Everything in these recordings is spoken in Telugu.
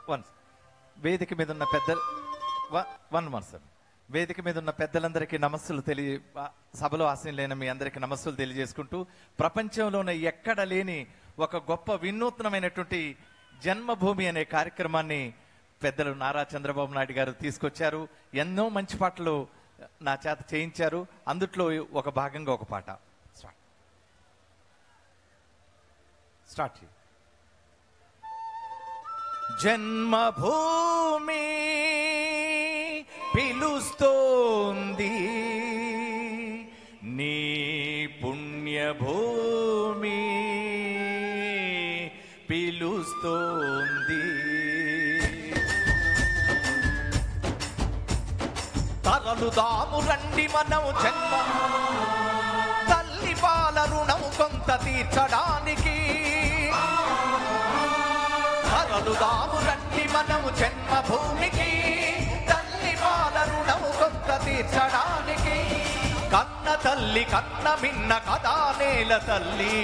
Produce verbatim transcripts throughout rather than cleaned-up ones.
వన్ వేదిక మీద ఉన్న పెద్ద వన్ వన్ సార్ వేదిక మీద ఉన్న పెద్దలందరికీ నమస్సులు తెలియ సభలో ఆశీనులైన మీ అందరికీ నమస్సులు తెలియజేసుకుంటూ ప్రపంచంలోనే ఎక్కడ లేని ఒక గొప్ప వినూత్నమైనటువంటి జన్మభూమి అనే కార్యక్రమాన్ని పెద్దలు నారా చంద్రబాబు నాయుడు గారు తీసుకొచ్చారు. ఎన్నో మంచి పాటలు నా చేత చేయించారు. అందుట్లో ఒక భాగంగా ఒక పాట స్టార్ట్. జన్మభూమి పిలుస్తోంది, నీ పుణ్యభూమి పిలుస్తోంది. తరలుదాము రండి మనం జన్మ తల్లి పాల రుణం కొంత తీర్చడానికి. తరలుదాము రండి మనము జన్మభూమికి, తల్లి పాల రుణము కొంత తీర్చడానికి. కన్న తల్లి కన్న మిన్న కదా నేల తల్లి,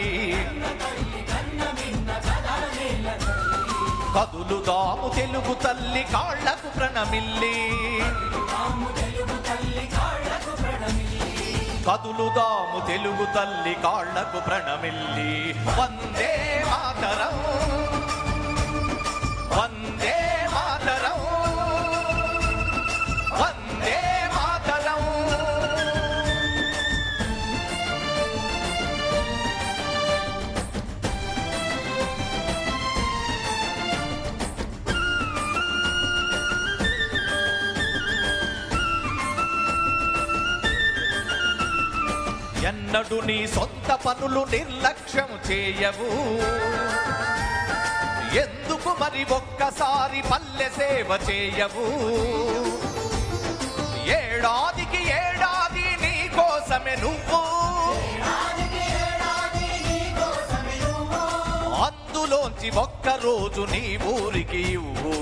కదులుదాము తెలుగు తల్లి కాళ్లకు ప్రణమిల్లి. కదులుదాము తెలుగు తల్లి కాళ్లకు ప్రణమిల్లి. వందే మాతరం, వందే మాతరం, వందే మాతరం. ఎన్నడు నీ సొంత పనులు నిర్లక్ష్యం చేయవు, ఎందుకు మరి ఒక్కసారి పల్లె సేవ చేయవు. ఏడాదికి ఏడాది నీ కోసమే నువ్వు, అందులోంచి ఒక్క రోజు నీ ఊరికి ఇవ్వు.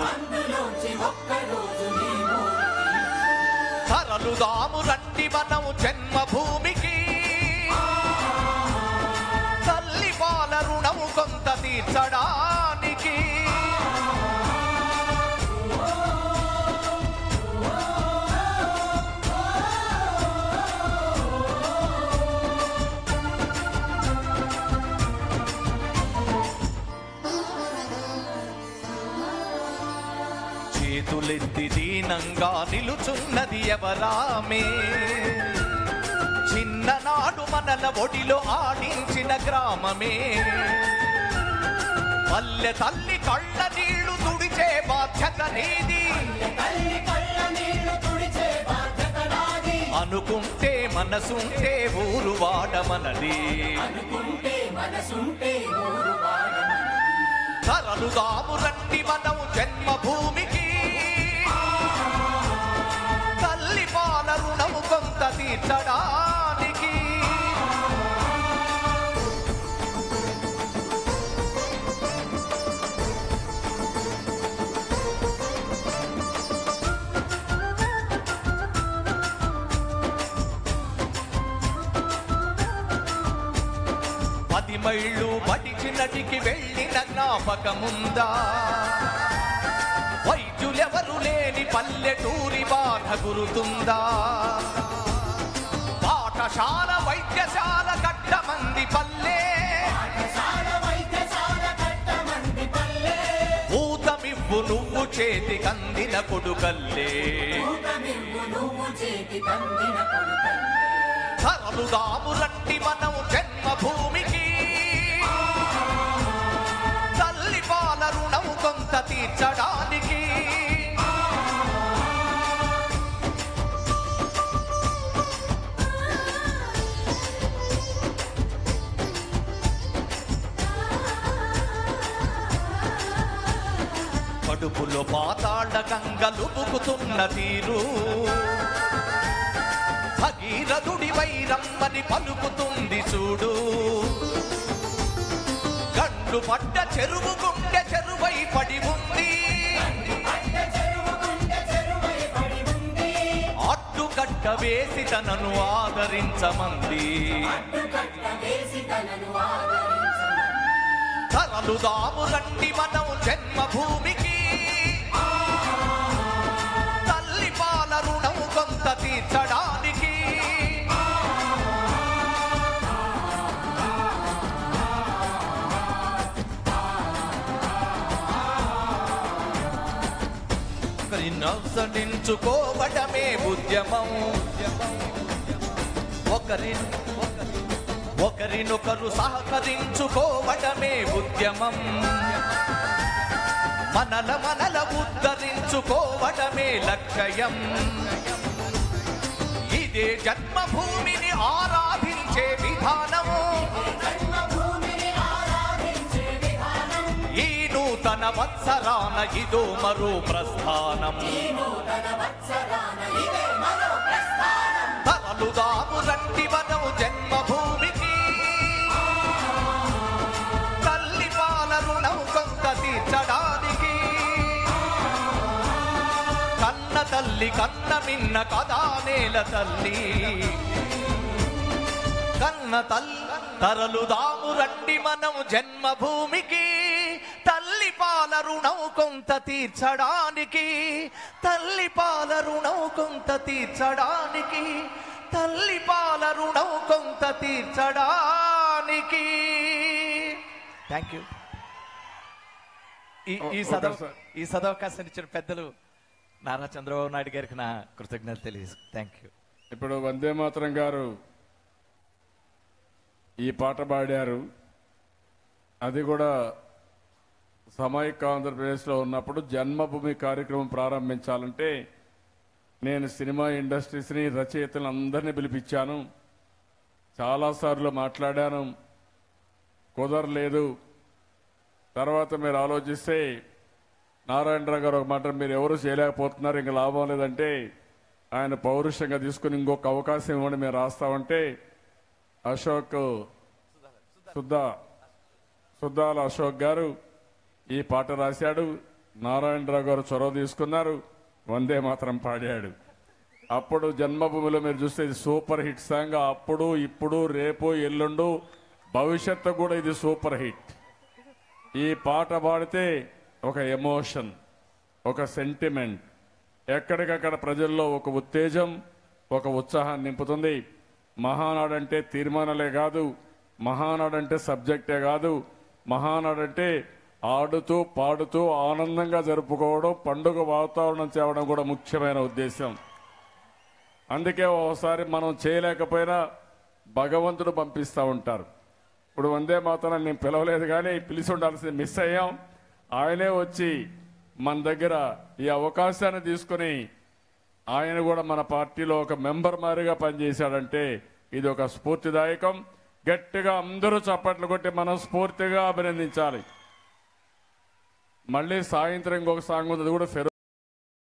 తరలుదాము రండి మనము జన్మభూమికి, తల్లి పాల రుణము కొంత తీర్చడానికి. చేతులెత్తి దీనంగా నిలుచున్నది ఎవరామే, చిన్ననాడు మనల ఒడిలో ఆడించిన గ్రామమే. పల్లె తల్లి కళ్ళ నీళ్లు తుడిచే బాధ్యత నీది, అనుకుంటే మనసుంటే ఊరు వాడమనది. తరలుదాము రండి మనం జన్మభూమికి, తల్లి పాల రుణము కొంత తీర్చడానికి. పది మైళ్ళు పడిచినటికి వెళ్ళిన జ్ఞాపకముందా, వైద్యులెవరు లేని పల్లెటూరి బాధ గురుతుందా. పాఠశాల వైద్యశాల కట్టమంది పల్లె, ఊతమివ్వు నువ్వు చేతి కందిన కొడుకల్లే. తరలుదాము రండి మనం జన్మభూమికి, తల్లి పాల రుణము కొంత తీర్చడానికి. కడుపులో పాతాళ గంగలు బుకుతున్న తీరు, భగీరథుడి వైరమ్మని పలుకుతుంది చూడు. గండు పడ్డ చెరువు గుండె చెరువై పడి ఉంది, అడ్డుకట్ట వేసి తనను ఆదరించమంది. తరలుదాము రండి మనం జన్మభూమికి, ఒకరిని అనుసరించుకోవడమే ఉద్యమం. ఒకరి ఒకరినొకరు సహకరించుకోవడమే ఉద్యమం. మనల మనల ఉద్ధరించుకోవడమే లక్ష్యం. ఇదే జన్మభూమిని ఆరాధించే విధానము. ఈ నూతన వత్సరాన ఇదో మరో ప్రస్థానం. తరలుదాము రండి మనం జన్మభూమికి. తల్లి పాల రుణం కొంత తీర్చడానికి. కన్న తల్లి కన్న మిన్న కదా నేల తల్లి. కన్న తల్లి తరలుదాము రండి మనం జన్మభూమికి. తల్లి పాల రుణం కొంత తీర్చడానికి. తల్లి పాల రుణం కొంత తీర్చడానికి. తల్లి పాల రుణం కొంత తీర్చడానికి. Thank you. ఈ సదవ ఈ సదవకాశాన్ని ఇచ్చిన పెద్దలు నారా చంద్రబాబు నాయుడు గారికి నా కృతజ్ఞతలు తెలియజేసు. Thank you. ఇప్పుడు వందే మాతరం గారు ఈ పాట పాడారు. అది కూడా సమైక్య ఆంధ్రప్రదేశ్లో ఉన్నప్పుడు జన్మభూమి కార్యక్రమం ప్రారంభించాలంటే నేను సినిమా ఇండస్ట్రీస్ని రచయితలను అందరినీ పిలిపించాను. చాలాసార్లు మాట్లాడాను, కుదరలేదు. తర్వాత మీరు ఆలోచిస్తే నారాయణరావు గారు ఒక మాట, మీరు ఎవరు చేయలేకపోతున్నారు, ఇంక లాభం లేదంటే ఆయన పౌరుషంగా తీసుకుని ఇంకొక అవకాశం ఇవ్వండి మేము రాస్తామంటే అశోక్ సుద్దా సుద్దాల అశోక్ గారు ఈ పాట రాశాడు. నారాయణరావు గారు చొరవ తీసుకున్నారు, వందే మాత్రం పాడాడు. అప్పుడు జన్మభూమిలో మీరు చూస్తే ఇది సూపర్ హిట్ సాంగ్. అప్పుడు ఇప్పుడు రేపు ఎల్లుండు భవిష్యత్తు కూడా ఇది సూపర్ హిట్. ఈ పాట పాడితే ఒక ఎమోషన్, ఒక సెంటిమెంట్, ఎక్కడికక్కడ ప్రజల్లో ఒక ఉత్తేజం, ఒక ఉత్సాహాన్ని నింపుతుంది. మహానాడు అంటే తీర్మానాలే కాదు, మహానాడు అంటే సబ్జెక్టే కాదు, మహానాడు అంటే ఆడుతూ పాడుతూ ఆనందంగా జరుపుకోవడం, పండుగ వాతావరణం చేయడం కూడా ముఖ్యమైన ఉద్దేశం. అందుకే ఒకసారి మనం చేయలేకపోయినా భగవంతుడు పంపిస్తూ ఉంటారు. ఇప్పుడు వందే మాతరం నేను పిలవలేదు కానీ పిలిచి ఉండాల్సింది మిస్ అయ్యాం. ఆయనే వచ్చి మన దగ్గర ఈ అవకాశాన్ని తీసుకుని ఆయన కూడా మన పార్టీలో ఒక మెంబర్ మారిగా పనిచేశాడంటే ఇది ఒక స్ఫూర్తిదాయకం. గట్టిగా అందరూ చప్పట్లు కొట్టి మనం స్ఫూర్తిగా అభినందించాలి. మళ్ళీ సాయంత్రం ఇంకొక సాంగ్ ఉంది, అది కూడా